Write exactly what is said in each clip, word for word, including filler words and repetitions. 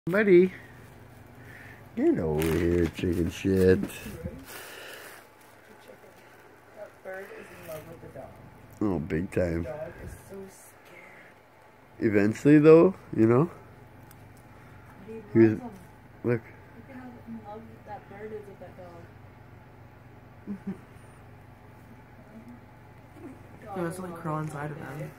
Buddy, get over here, chicken shit. That bird is in love with the dog. Oh, big time. The dog is so scared. Eventually, though, you know? He loves He was, him. look. Look at how in love that bird is with that dog. He wants to like crawl inside of him.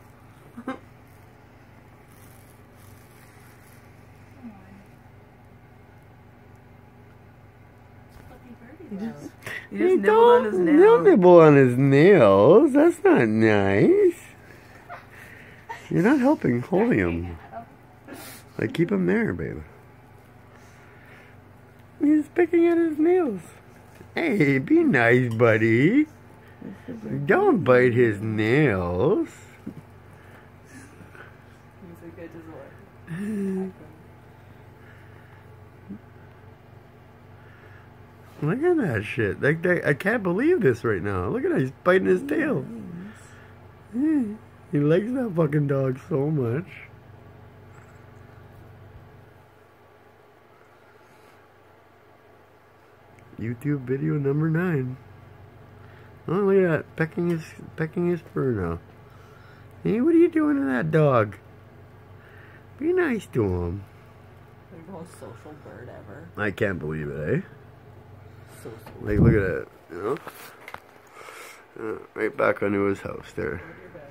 He just, he just Hey, nibbled on his don't, nail. don't nibble on his nails. That's not nice. You're not helping holding him. Like, keep him there, babe. He's picking at his nails. Hey, be nice, buddy. Don't bite his nails. He's a good dessert. Look at that shit. Like, that, I can't believe this right now. Look at that. He's biting his tail. Yeah. He likes that fucking dog so much. YouTube video number nine. Oh, look at that. Pecking his, pecking his fur now. Hey, what are you doing to that dog? Be nice to him. Like the most social bird ever. I can't believe it, eh? So social. Like, look at that, you know? Uh, right back onto his house there.